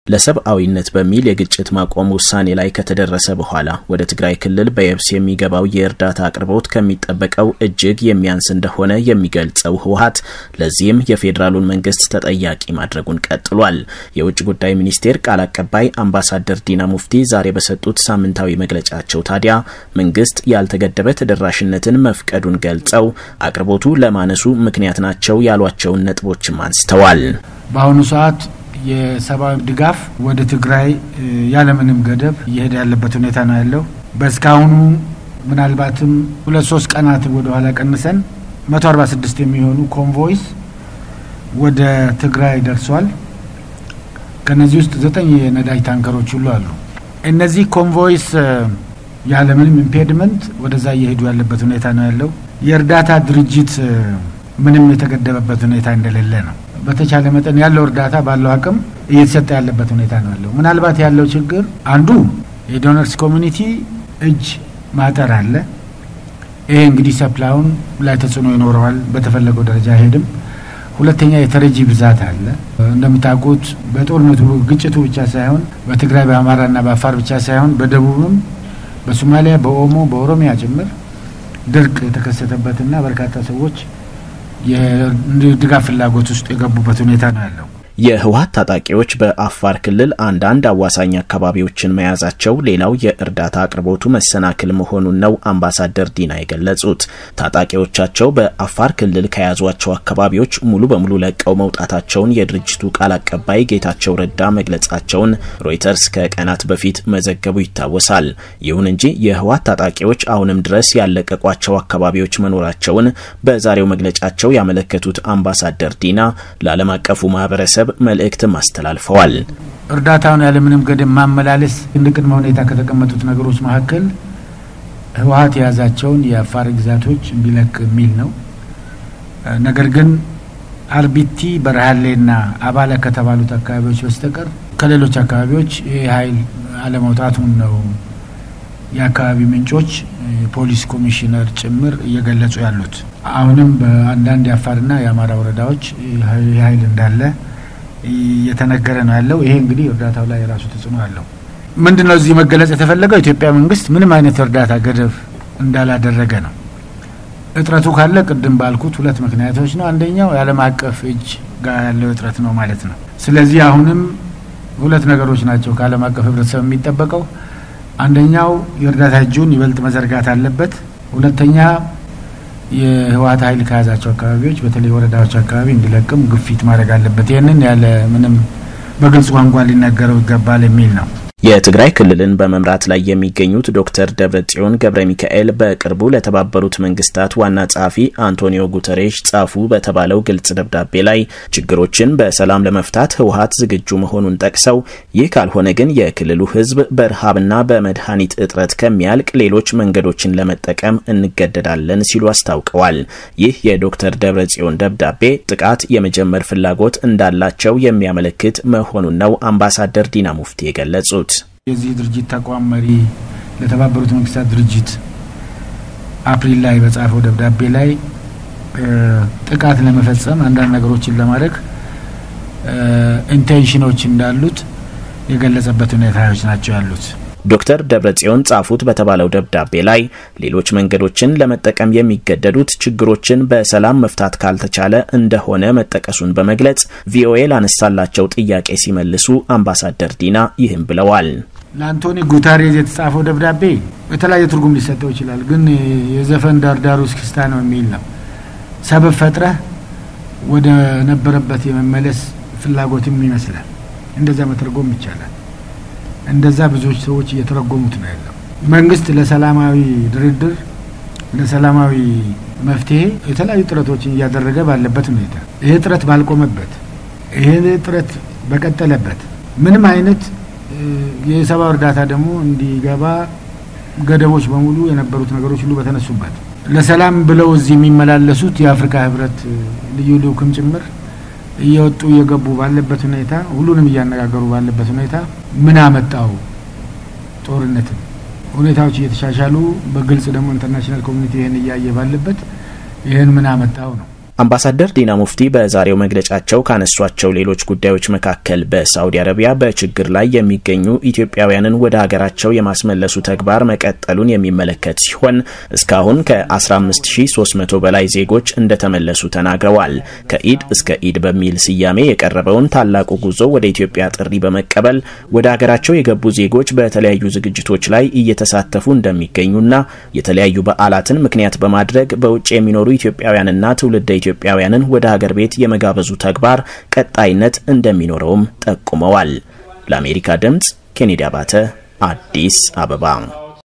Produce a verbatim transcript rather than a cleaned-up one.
ለሰብአዊነት በሚል የግጭት ማቆም ውሳኔ ላይ ከተደረሰ በኋላ ወደ ትግራይ ክልል በየብስ የሚገባው የእርዳታ አቅርቦት ከሚጠበቀው እጅግ የሚያንስ እንደሆነ የሚገልጸው ህወሓት ለዚህም የፌዴራሉን መንግስት ተጠያቂ ማድረጉን ቀጥሏል። የውጭ ጉዳይ ሚኒስቴር ቃል አቀባይ አምባሳደር ዲና ሙፍቲ ዛሬ በሰጡት ሳምንታዊ መግለጫቸው ታዲያ መንግስት ያልተገደበ ተደራሽነትን መፍቀዱን ገልጸው አቅርቦቱ ለማነሱ ምክንያት ናቸው ያሏቸውን ነጥቦችም አንስተዋል። በአሁኑ ሰዓት የሰብአዊ ድጋፍ ወደ ትግራይ ያለምንም ገደብ እየሄደ ያለበት ሁኔታ ነው ያለው። በስካሁኑ ምናልባትም ሁለት ሶስት ቀናት ወደ ኋላ ቀንሰን መቶ አርባ ስድስት የሚሆኑ ኮንቮይስ ወደ ትግራይ ደርሷል። ከነዚህ ውስጥ ዘጠኝ የነዳጅ ታንከሮች ሁሉ አሉ። እነዚህ ኮንቮይስ ያለምንም ኢምፔድመንት ወደዛ እየሄዱ ያለበት ሁኔታ ነው ያለው። የእርዳታ ድርጅት ምንም የተገደበበት ሁኔታ እንደሌለ ነው። በተቻለ መጠን ያለው እርዳታ ባለው አቅም እየተሰጠ ያለበት ሁኔታ ነው ያለው። ምናልባት ያለው ችግር አንዱ የዶነርስ ኮሚኒቲ እጅ ማጠር አለ። ይሄ እንግዲህ ሰፕላውን ላይ ተጽዕኖ ይኖረዋል፣ በተፈለገው ደረጃ አይሄድም። ሁለተኛ የተረጂ ብዛት አለ። እንደምታውቁት በጦርነቱ ግጭቱ ብቻ ሳይሆን በትግራይ በአማራና በአፋር ብቻ ሳይሆን በደቡብም በሶማሊያ በኦሞ በኦሮሚያ ጭምር ድርቅ የተከሰተበትና በርካታ ሰዎች የድጋፍ ፍላጎት ውስጥ የገቡበት ሁኔታ ነው ያለው። የህወሓት ታጣቂዎች በአፋር ክልል አንዳንድ አዋሳኝ አካባቢዎችን መያዛቸው ሌላው የእርዳታ አቅርቦቱ መሰናክል መሆኑን ነው አምባሳደር ዲና የገለጹት። ታጣቂዎቻቸው በአፋር ክልል ከያዟቸው አካባቢዎች ሙሉ በሙሉ ለቀው መውጣታቸውን የድርጅቱ ቃል አቀባይ ጌታቸው ረዳ መግለጻቸውን ሮይተርስ ከቀናት በፊት መዘገቡ ይታወሳል። ይሁን እንጂ የህወሓት ታጣቂዎች አሁንም ድረስ ያለቀቋቸው አካባቢዎች መኖራቸውን በዛሬው መግለጫቸው ያመለከቱት አምባሳደር ዲና ለዓለም አቀፉ ማህበረሰብ መልእክትም አስተላልፈዋል። እርዳታውን ያለምንም ገደብ ማመላለስ እንደቅድመ ሁኔታ ከተቀመጡት ነገሮች መካከል ህወሓት የያዛቸውን የአፋር ግዛቶች እንዲለቅ የሚል ነው። ነገር ግን አርቢቲ በረሃሌና አባላ ከተባሉት አካባቢዎች በስተቀር ከሌሎች አካባቢዎች የኃይል አለመውጣቱን ነው የአካባቢ ምንጮች ፖሊስ ኮሚሽነር ጭምር እየገለጹ ያሉት። አሁንም በአንዳንድ የአፋርና የአማራ ወረዳዎች ኃይል እንዳለ እየተነገረ ነው ያለው። ይሄ እንግዲህ እርዳታው ላይ ራሱ ተጽዕኖ አለው። ምንድነው እዚህ መገለጽ የተፈለገው? ኢትዮጵያ መንግስት ምንም አይነት እርዳታ ገደብ እንዳላደረገ ነው። እጥረቱ ካለ ቅድም ባልኩት ሁለት ምክንያቶች ነው። አንደኛው የዓለም አቀፍ እጅ ጋር ያለው እጥረት ነው ማለት ነው። ስለዚህ አሁንም ሁለት ነገሮች ናቸው ከዓለም አቀፍ ህብረተሰብ የሚጠበቀው። አንደኛው የእርዳታ እጁን ይበልጥ መዘርጋት አለበት። ሁለተኛ የህወሓት ኃይል ከያዛቸው አካባቢዎች በተለይ ወረዳዎች አካባቢ እንዲለቅም ግፊት ማድረግ አለበት። ይሄንን ያለ ምንም በግልጽ ቋንቋ ሊነገረው ይገባል የሚል ነው። የትግራይ ክልልን በመምራት ላይ የሚገኙት ዶክተር ደብረጽዮን ገብረ ሚካኤል በቅርቡ ለተባበሩት መንግስታት ዋና ጸሐፊ አንቶኒዮ ጉተሬሽ ጻፉ በተባለው ግልጽ ደብዳቤ ላይ ችግሮችን በሰላም ለመፍታት ህወሓት ዝግጁ መሆኑን ጠቅሰው ይህ ካልሆነ ግን የክልሉ ህዝብ በረሃብና በመድኃኒት እጥረት ከሚያልቅ ሌሎች መንገዶችን ለመጠቀም እንገደዳለን ሲሉ አስታውቀዋል። ይህ የዶክተር ደብረጽዮን ደብዳቤ ጥቃት የመጀመር ፍላጎት እንዳላቸው የሚያመለክት መሆኑን ነው አምባሳደር ዲና ሙፍቲ የገለጹት። የዚህ ድርጅት ተቋም መሪ ለተባበሩት መንግስታት ድርጅት አፕሪል ላይ በጻፈው ደብዳቤ ላይ ጥቃት ለመፈጸም አንዳንድ ነገሮችን ለማድረግ ኢንቴንሽኖች እንዳሉት የገለጸበት ሁኔታዎች ናቸው ያሉት። ዶክተር ደብረጽዮን ጻፉት በተባለው ደብዳቤ ላይ ሌሎች መንገዶችን ለመጠቀም የሚገደዱት ችግሮችን በሰላም መፍታት ካልተቻለ እንደሆነ መጠቀሱን በመግለጽ ቪኦኤ ላነሳላቸው ጥያቄ ሲመልሱ አምባሳደር ዲና ይህም ብለዋል። ለአንቶኒ ጉተሬዝ የተጻፈው ደብዳቤ የተለያየ ትርጉም ሊሰጠው ይችላል፣ ግን የዘፈን ዳርዳሩ እስክስታ ነው የሚል ነው። ሰበብ ፈጥረህ ወደ ነበረበት የመመለስ ፍላጎትም ይመስላል። እንደዛ መተርጎም ይቻላል። እንደዛ ብዙዎች ሰዎች እየተረጎሙት ነው ያለው። መንግስት ለሰላማዊ ድርድር ለሰላማዊ መፍትሄ የተለያዩ ጥረቶችን እያደረገ ባለበት ሁኔታ ይሄ ጥረት ባልቆመበት ይሄ ጥረት በቀጠለበት ምንም አይነት የሰብአዊ እርዳታ ደግሞ እንዲገባ ገደቦች በሙሉ የነበሩት ነገሮች ሁሉ በተነሱበት ለሰላም ብለው እዚህ የሚመላለሱት የአፍሪካ ህብረት ልዩ ልኡክም ጭምር እየወጡ እየገቡ ባለበት ሁኔታ ሁሉንም እያነጋገሩ ባለበት ሁኔታ ምን አመጣው ጦርነት? ሁኔታዎች እየተሻሻሉ በግልጽ ደግሞ ኢንተርናሽናል ኮሚኒቲ ይሄን እያየ ባለበት ይሄን ምን አመጣው ነው። አምባሳደር ዲና ሙፍቲ በዛሬው መግለጫቸው ካነሷቸው ሌሎች ጉዳዮች መካከል በሳውዲ አረቢያ በችግር ላይ የሚገኙ ኢትዮጵያውያንን ወደ ሀገራቸው የማስመለሱ ተግባር መቀጠሉን የሚመለከት ሲሆን እስካሁን ከ15300 በላይ ዜጎች እንደተመለሱ ተናግረዋል። ከኢድ እስከ ኢድ በሚል ስያሜ የቀረበውን ታላቁ ጉዞ ወደ ኢትዮጵያ ጥሪ በመቀበል ወደ ሀገራቸው የገቡ ዜጎች በተለያዩ ዝግጅቶች ላይ እየተሳተፉ እንደሚገኙና የተለያዩ በዓላትን ምክንያት በማድረግ በውጭ የሚኖሩ ኢትዮጵያውያንና ትውልደ ኢትዮጵያውያንን ወደ ሀገር ቤት የመጋበዙ ተግባር ቀጣይነት እንደሚኖረውም ጠቁመዋል። ለአሜሪካ ድምጽ ኬኔዲ አባተ አዲስ አበባ